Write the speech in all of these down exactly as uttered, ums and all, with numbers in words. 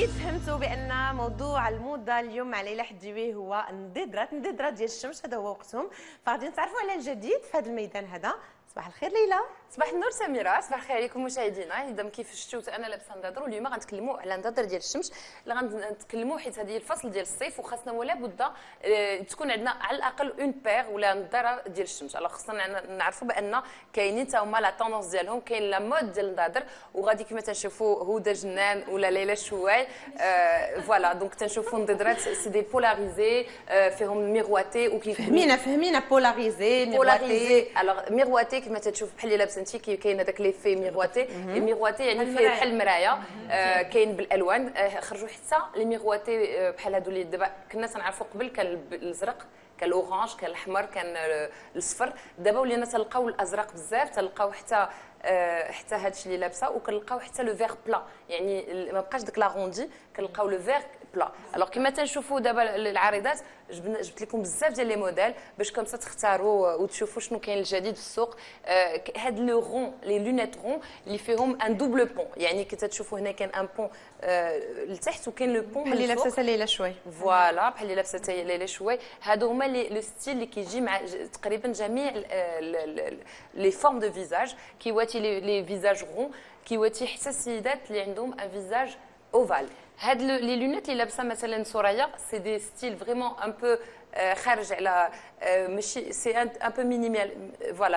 اكيد فهمتوا بان موضوع الموضه اليوم مع ليلى حديوي هو النضيدرات النضيدرات ديال الشمس. هذا هو وقتهم، فغادي نتعرفوا على الجديد في هذا الميدان هذا. صباح الخير ليلى. صباح النور سميره. صباح الخير عليكم مشاهدينا. اذا كيف شفتوا انا لابسه نضادر، واليوم غنتكلموا على نضادر ديال الشمس اللي غنتكلموا حيت هذه الفصل ديال الصيف وخاصنا ولا بد تكون عندنا على الاقل اون بير ولا نضاره ديال الشمس. الوغ خاصنا نعرفوا بان كاينين حتى هما لا طوندونس ديالهم، كاين لا مود ديال النضادر، وغادي كما تنشوفوا هدى جنان ولا ليلى شواي فوالا. دونك تنشوفوا نضيدرات سي دي بولاريزي فيهم ميغواتي وكيف فهمينا فهمينا بولاريزي ميغواتي. الوغ ميغواتي كما تشوف بحال اللي لابسه انت كاين هذاك لي في ميغواتي. لي ميغواتي يعني فيه بحال المرايه، آه كاين بالالوان. آه خرجوا حتى لي ميغواتي آه بحال هادو اللي دابا كنا تنعرفوا قبل، كان الازرق كان الاورانج كان الاحمر كان الصفر. دابا ولينا تلقاو الازرق بزاف، تلقاو حتى آه حتى هادشي اللي لابسه، وكنلقاو حتى لو فيغ بلا، يعني ما بقاش داك لاغوندي، كنلقاو لو فيغ بلا. الوغ كما تنشوفوا دابا العارضات جبت لكم بزاف ديال لي موديل باش كومسا تختاروا وتشوفوا شنو كاين الجديد في السوق. آه هاد لو رون لي لونيت رون اللي فيهم ان دوبل بون، يعني كي تشوفوا هنا كاين ان بون آه لتحت وكاين لو بون بحال اللي لابسه ليلى شوي. فوالا بحال اللي لابسه ليلى شوي. هادو هما لو ستيل اللي كيجي مع تقريبا جميع لي فورم دو فيزاج، كيواتي لي فيزاج رون، كيواتي حتى السيدات اللي عندهم ان فيزاج اوفال. هاد لي لونيت اللي لابسه مثلا سوريا سي دي ستيل فريمون ان بو خارج على ماشي سي ان بو مينيمال فوالا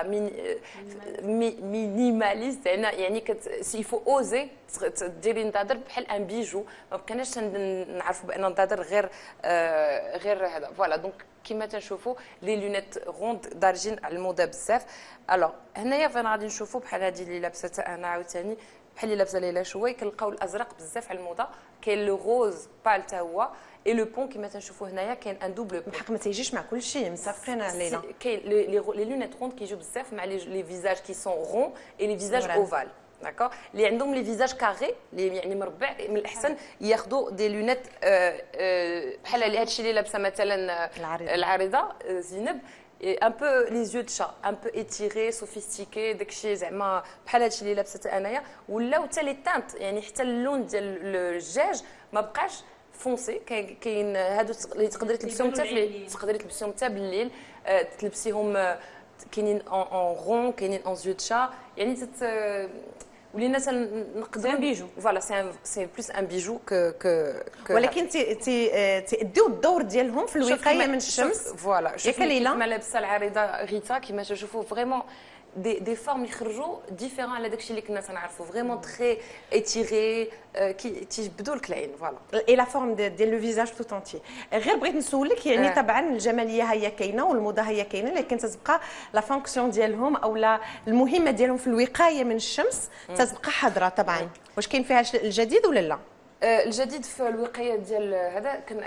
مينيماليست، يعني سي فو اوزي ديري نضادر بحال ان بيجو. ما بقيناش نعرفوا بان نضادر غير غير هذا فوالا. دونك كما تنشوفوا لي لونيت روند دارجين على الموضه بزاف. الوغ هنايا فين غادي نشوفوا بحال هذه اللي لابسه انا عاوتاني بحال اللي لابسه ليلى شوي، كنلقاو الازرق بزاف على الموضه، كاين لو روز بال حتى هو، اي لو بون كما تنشوفوا هنايا كاين ان دوبل بون. بحق ما تيجيش مع كل شيء، متفقين ليلى. كاين لي لونيت روند كيجيو بزاف مع لي فيزاج كي سون رون اي لي فيزاج اوفال. داكوغ اللي عندهم لي فيزاج كاري اللي يعني مربع، من الاحسن ياخذوا دي لونيت بحال هادشي اللي لابسه مثلا العارضه زينب، un peu les yeux de chat un peu étirés sophistiqués داكشي زعما بحال هادشي اللي لابسه انايا. ولاو حتى لي تانت، يعني حتى اللون ديال الدجاج ما بقاش فونسي. كاين هادو اللي تقدري تلبسيهم حتى في تقدري تلبسيهم حتى بالليل، تلبسيهم كاينين اون رون كاينين اون زيو دو شا، يعني تت ولينا نقدروا بيجو فوالا سي سي بلوس ان بيجو كو كو ولكن تي تي تيديو الدور ديالهم في الوقايه من الشمس. فوالا ياك ليلى كما لابسه العارضه غيتا كما تشوفوا فريمون دي دي فورم يخرجوا ديفيرون على داكشي اللي كنا تنعرفوا، فريمون تري ايتيري كي تيجبدوا لك العين فوالا. اي لا فورم ديال لو فيزاج تو طونتي. غير بغيت نسولك يعني آه. طبعا الجماليه هي كاينه والموضه هي كاينه، لكن تتبقى لا فونكسيون ديالهم او لا المهمه ديالهم في الوقايه من الشمس تتبقى حاضره طبعا. مم. واش كاين فيها الجديد ولا لا؟ الجديد في الوقايه ديال هذا كان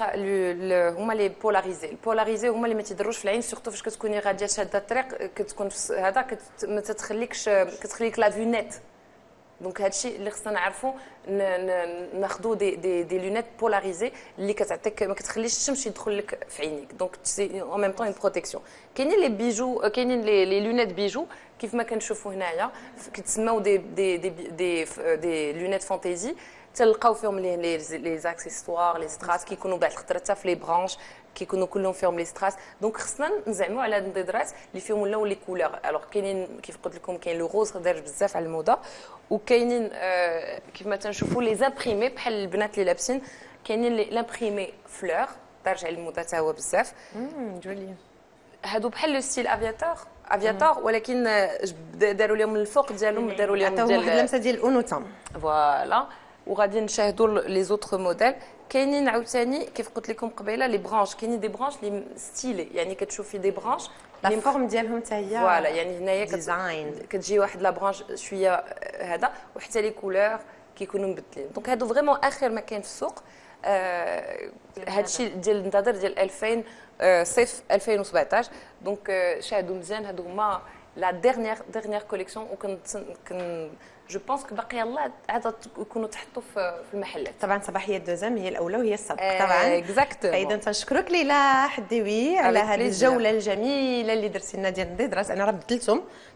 هما لي بولاريزي. البولاريزي هما اللي ما تيضروش في العين، سورتو فاش كتكوني غاديه شاده الطريق كتكون هذا ما تتخليكش كتخليك لا فينيت. دونك هادشي اللي خصنا نعرفوا ناخذوا دي دي دي لونيت بولاريزي اللي كتعطيك ما كتخليش الشمس يدخل لك في عينيك، دونك سي اون ميم طون اون بروتيكسيون. كاينين لي بيجو كاينين لي لي لونيت بيجو كيف ما كنشوفوا هنايا كيتسموا دي دي دي دي, دي لونيت فانتيزي، تلقاو فيهم لي لي زاكسيسوار لي ستراس كيكونوا بعض الخطرات حتى في لي برانش كيكونوا كلهم فيهم لي ستراس. دونك خصنا نزعموا على النضيدرات اللي فيهم ولاو لي كولور. الوغ كاينين كيف قلت لكم كاين لو روز دارج بزاف على الموضه، وكاينين آه كيف ما تنشوفوا لي زامبريمي بحال البنات اللي لابسين، كاينين لامبريمي فلور دارج على الموضه حتى هو بزاف. امم جولي. هادو بحال لو ستيل افياتور افياتور ولكن داروا لهم الفوق ديالهم داروا لهم ديال واحد اللمسه ديال الاونوتا فوالا. وغادي نشاهدوا لي زوتر موديل. كاينين عاوتاني كيف قلت لكم قبيله لي برانش، كاينين دي برانش لي ستيلي، يعني كتشوفي دي برانش لا فورم ديالهم حتى هي فوالا، يعني هنايا كتجي واحد لا برانش شويه هذا، وحتى لي كولور كيكونوا مبدلين. دونك هادو فريمون اخر ما كاين في السوق. آه هادشي ديال النضادر ديال ألفين آه صيف ألفين وسبعطاش. دونك آه شاهدوا مزيان هادو هما لا ديرنيير ديرنيير كوليكسيون، وكنت كن جو بونس كو باقي يلاه عاد يكونوا تحطوا في المحلات. طبعا صباحيه دوزام هي الاولى وهي السبق طبعا. اكزاكتومون. فاذا تنشكرك ليلى حديوي على هذه الجوله الجميله اللي درتي لنا ديال النضيدرات. انا راه بدلتهم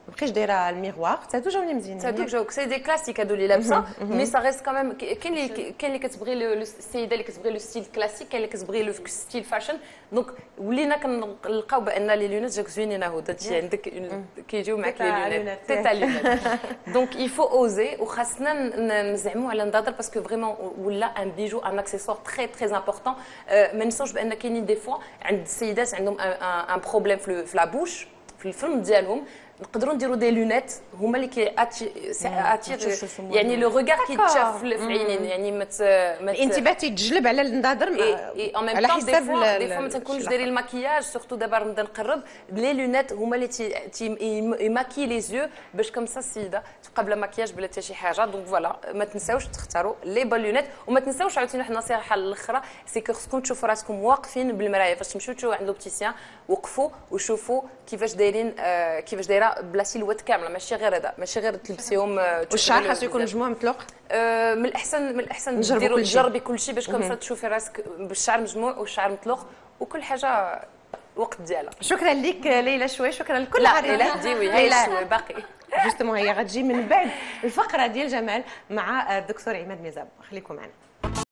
ما بقيتش دايره الميغوار هادو جاوني مزيانين هادو جاوك سي دي كلاسيك هادو اللي لابسه مي سا ريست كاميم كاين اللي كاين اللي كتبغي السيده اللي كتبغي لو ستيل كلاسيك كاين اللي كتبغي لو ستيل فاشن دونك ولينا كنلقاو بان لي لونيت جاك زوينين هو انت عندك كيجيو معاك لي لونيت تيتا لونيت دونك il faut oser وخاصنا نزعموا على النظاظر باسكو فريمون ولا ان بيجو ان اكسيسوار تري تري امبورطون ما ننساوش بان كاينين دي فوا عند السيدات عندهم ان بروبليم في لا بوش في الفم ديالهم نقدروا نديروا دي لونيت هما اللي كي اتير يعني لو ريغار كيتشاف في العينين يعني ما الانتباه تيتجلب على النظاظر على حساب دي فوا ما تنكونوش دايرين الماكياج سورتو دابا نبدا نقرب لي لونيت هما اللي يماكي لي زيو باش كمسا السيده تبقى بلا ماكياج بلا حتى شي حاجه دونك فوالا ما تنساوش تختاروا لي بون لونيت وما تنساوش عاوتاني واحد النصيحه الاخرى سي كو خصكم تشوفوا راسكم واقفين بالمرايه فاش تمشيو تشوفوا عند لوبتيسيان وقفوا وشوفوا كيفاش دايرين كيفاش دايره بلا سيلوات كامله ماشي غير هذا ماشي غير تلبسيهم والشعر خاصو يكون مجموع مطلق أه من الاحسن من الاحسن ديروا تجربي كل شيء باش كمسا تشوفي راسك بالشعر مجموع والشعر مطلق وكل حاجه وقت ديالها. شكرا لك ليلى شوي شكرا لكل عريضه لا ديوي هي شوي باقي جوستومون هي غتجي من بعد الفقره ديال جمال مع الدكتور عماد ميزاب خليكم معنا.